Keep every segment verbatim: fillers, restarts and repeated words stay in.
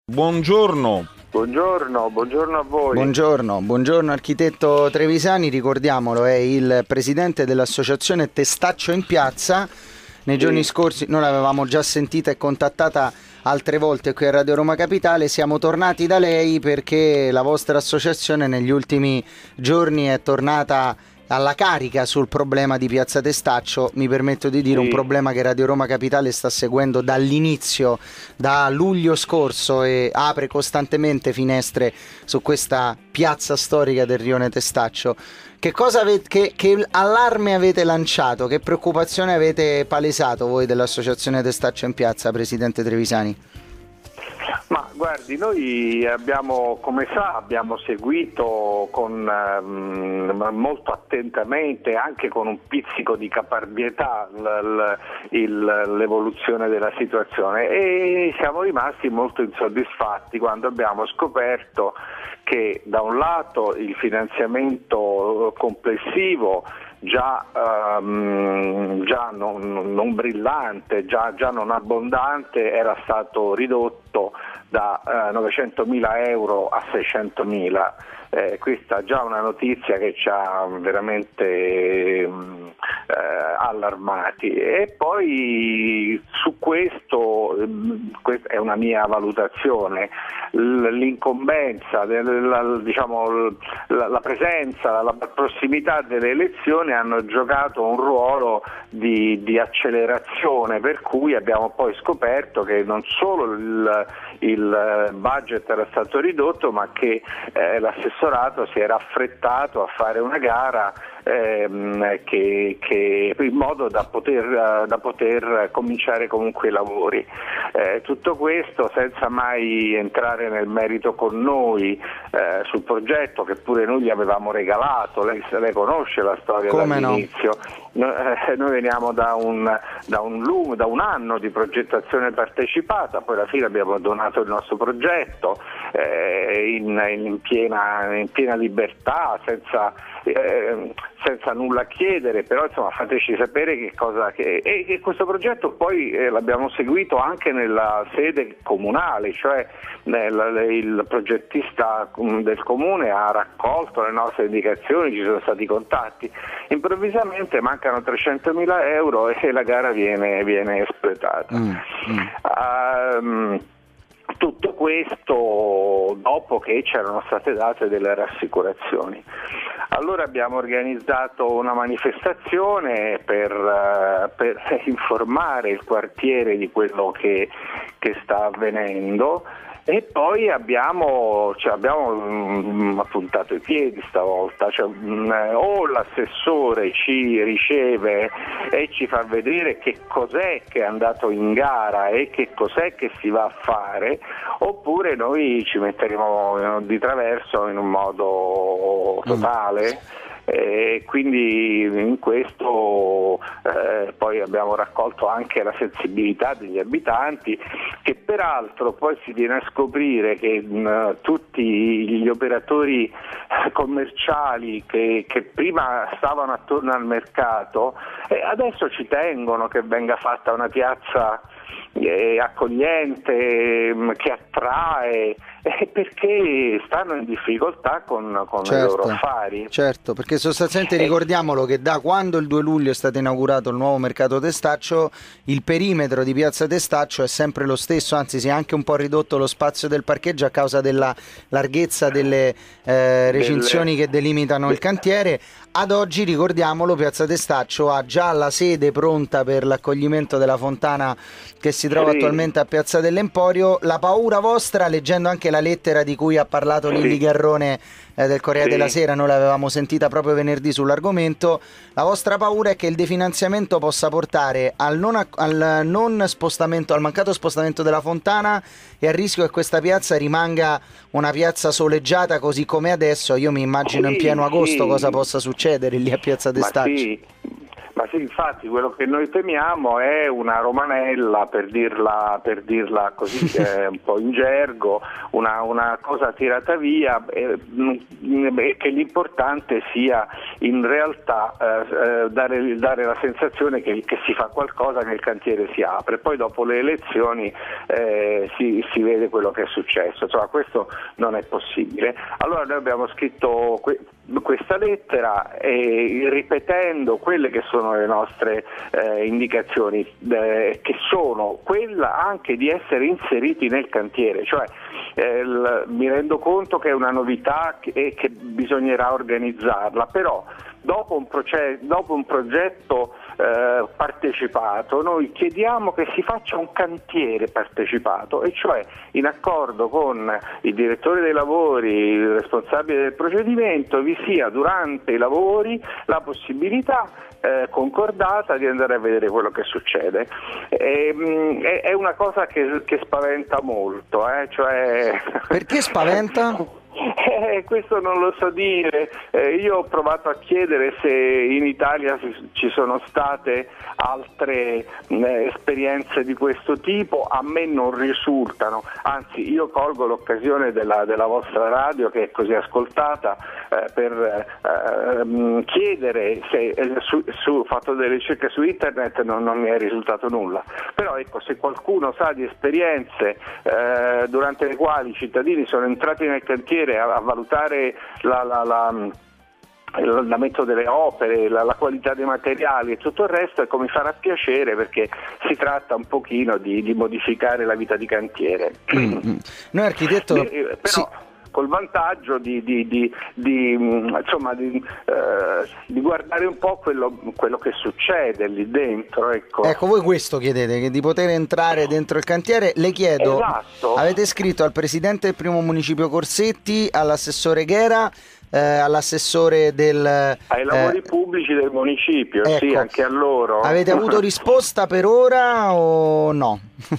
Buongiorno. Buongiorno, buongiorno a voi. Buongiorno, buongiorno architetto Trevisani, ricordiamolo, è il presidente dell'associazione Testaccio in Piazza. Nei giorni Sì. scorsi noi l'avevamo già sentita e contattata altre volte qui a Radio Roma Capitale. Siamo tornati da lei perché la vostra associazione negli ultimi giorni è tornata alla carica sul problema di Piazza Testaccio. Mi permetto di dire Sì. un problema che Radio Roma Capitale sta seguendo dall'inizio, da luglio scorso, e apre costantemente finestre su questa piazza storica del rione Testaccio. Che cosa avete, che, che allarme avete lanciato? Che preoccupazione avete palesato voi dell'associazione Testaccio in Piazza, presidente Trevisani? Ma guardi, noi abbiamo, come sa, abbiamo seguito con, um, molto attentamente, anche con un pizzico di caparbietà, l, l, il, l'evoluzione della situazione, e siamo rimasti molto insoddisfatti quando abbiamo scoperto che da un lato il finanziamento complessivo già, um, già non, non brillante, già, già non abbondante, era stato ridotto da uh, novecentomila euro a seicentomila. Eh, questa è già una notizia che ci ha veramente um, eh, allarmati, e poi su questo, questa è una mia valutazione, l'incombenza, la, diciamo, la, la presenza, la prossimità delle elezioni hanno giocato un ruolo di, di accelerazione, per cui abbiamo poi scoperto che non solo il, il budget era stato ridotto, ma che eh, l'assessorato si era affrettato a fare una gara ehm, che, che in modo da poter, da poter cominciare comunque i lavori. Eh, tutto questo senza mai entrare nel merito con noi eh, sul progetto che pure noi gli avevamo regalato. Lei, lei conosce la storia Come dall'inizio. No? Noi, noi veniamo da un, da, un, da un anno di progettazione partecipata, poi alla fine abbiamo donato il nostro progetto eh, in, in, piena, in piena libertà, senza, eh, senza nulla chiedere, però insomma fateci sapere che cosa che, e che questo progetto poi eh, l'abbiamo seguito anche nella sede comunale, cioè nel, il progettista del comune ha raccolto le nostre indicazioni, ci sono stati contatti. Improvvisamente mancano trecentomila euro e la gara viene, viene espletata. Mm, mm. Um, Tutto questo dopo che c'erano state date delle rassicurazioni. Allora abbiamo organizzato una manifestazione per, per informare il quartiere di quello che, che sta avvenendo, e poi abbiamo, cioè abbiamo mh, appuntato i piedi stavolta, cioè, mh, o l'assessore ci riceve e ci fa vedere che cos'è che è andato in gara e che cos'è che si va a fare, oppure noi ci metteremo di traverso in un modo totale. E quindi in questo eh, poi abbiamo raccolto anche la sensibilità degli abitanti, che peraltro poi si viene a scoprire che mh, tutti gli operatori commerciali che, che prima stavano attorno al mercato eh, adesso ci tengono che venga fatta una piazza eh, accogliente, mh, che attrae, eh, perché stanno in difficoltà con, con certo, i loro affari. Certo, perché sostanzialmente ricordiamolo che da quando il due luglio è stato inaugurato il nuovo mercato Testaccio, il perimetro di Piazza Testaccio è sempre lo stesso, anzi si è anche un po' ridotto lo spazio del parcheggio a causa della larghezza delle eh, recinzioni delle... che delimitano il cantiere. Ad oggi, ricordiamolo, Piazza Testaccio ha già la sede pronta per l'accoglimento della fontana che si trova sì. attualmente a Piazza dell'Emporio. La paura vostra, leggendo anche la lettera di cui ha parlato sì. Lilli Garrone eh, del Corriere sì. della Sera, noi l'avevamo sentita proprio venerdì sull'argomento, la vostra paura è che il definanziamento possa portare al non, al non spostamento, al mancato spostamento della fontana, e al rischio che questa piazza rimanga una piazza soleggiata così come adesso. Io mi immagino sì, in pieno agosto sì. cosa possa succedere lì a Piazza Testaccio. Ma sì. Ma sì, infatti quello che noi temiamo è una romanella, per dirla, per dirla così eh, un po' in gergo, una, una cosa tirata via, e eh, che l'importante sia in realtà eh, dare, dare la sensazione che, che si fa qualcosa, che il cantiere si apre, poi dopo le elezioni eh, si, si vede quello che è successo. Insomma, questo non è possibile. Allora noi abbiamo scritto que- questa lettera e ripetendo quelle che sono le nostre eh, indicazioni, eh, che sono quella anche di essere inseriti nel cantiere, cioè eh, il, mi rendo conto che è una novità e che bisognerà organizzarla, però dopo un, proce- dopo un progetto eh, partecipato noi chiediamo che si faccia un cantiere partecipato, e cioè in accordo con il direttore dei lavori, il responsabile del procedimento, vi sia durante i lavori la possibilità eh, concordata di andare a vedere quello che succede. E, mh, è, è una cosa che, che spaventa molto, eh? Cioè... Perché spaventa? Eh, questo non lo so dire. Eh, io ho provato a chiedere se in Italia ci sono state altre eh, esperienze di questo tipo, a me non risultano, anzi io colgo l'occasione della, della vostra radio, che è così ascoltata, eh, per eh, chiedere se eh, su, su, fatto delle ricerche su internet, non, non mi è risultato nulla, però ecco, se qualcuno sa di esperienze eh, durante le quali i cittadini sono entrati nel cantiere a, a valutare la, la, la l'andamento delle opere, la, la qualità dei materiali e tutto il resto, ecco, mi farà piacere, perché si tratta un pochino di, di modificare la vita di cantiere. Mm-hmm. Noi architetto... Eh, però, sì. Col vantaggio di, di, di, di, insomma, di, eh, di guardare un po' quello, quello che succede lì dentro. Ecco. ecco, voi questo chiedete, che di poter entrare dentro il cantiere. Le chiedo, esatto. Avete scritto al presidente del primo municipio Corsetti, all'assessore Ghera, eh, all'assessore del... ai lavori eh, pubblici del municipio, ecco. Sì, anche a loro. Avete avuto risposta per ora o no?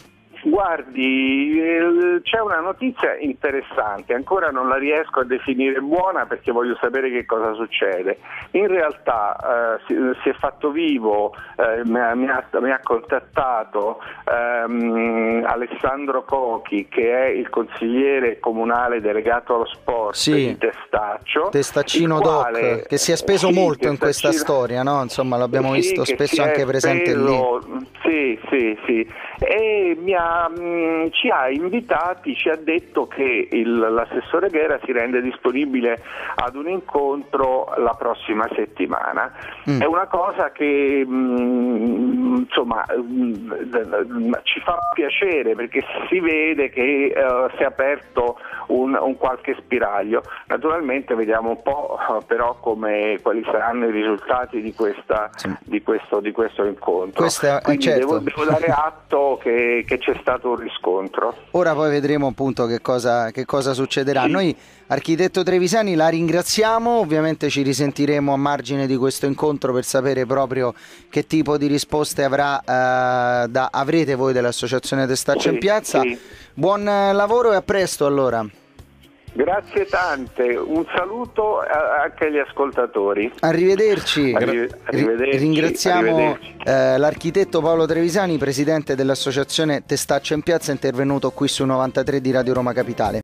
Guardi, c'è una notizia interessante, ancora non la riesco a definire buona perché voglio sapere che cosa succede. In realtà eh, si, si è fatto vivo, eh, mi, ha, mi, ha, mi ha contattato ehm, Alessandro Cochi, che è il consigliere comunale delegato allo sport sì. di Testaccio. Testaccino quale, Doc, che si è speso sì, molto in questa storia, no? Insomma, l'abbiamo sì, visto spesso anche presente speso, lì. Sì, sì, sì. E mi ha, mh, ci ha invitati, ci ha detto che il, l'assessore Ghera si rende disponibile ad un incontro la prossima settimana. Mm. È una cosa che mh, insomma mh, ci fa piacere, perché si vede che uh, si è aperto un, un qualche spiraglio. Naturalmente vediamo un po' uh, però come, quali saranno i risultati di, questa, sì. di, questo, di questo incontro. Questa, Quindi certo. devo, devo dare atto che, che c'è stato un riscontro. Ora poi vedremo appunto che cosa, che cosa succederà. Sì. Noi, architetto Trevisani, la ringraziamo, ovviamente ci risentiremo a margine di questo incontro per sapere proprio che tipo di risposte avrà, eh, da, avrete voi dell'Associazione Testaccio sì, in Piazza. Sì. Buon lavoro e a presto allora. Grazie tante, un saluto anche agli ascoltatori. Arrivederci. Arrive- arrivederci. Ringraziamo Arrivederci. Eh, l'architetto Paolo Trevisani, presidente dell'Associazione Testaccio in Piazza, intervenuto qui su novantatré di Radio Roma Capitale.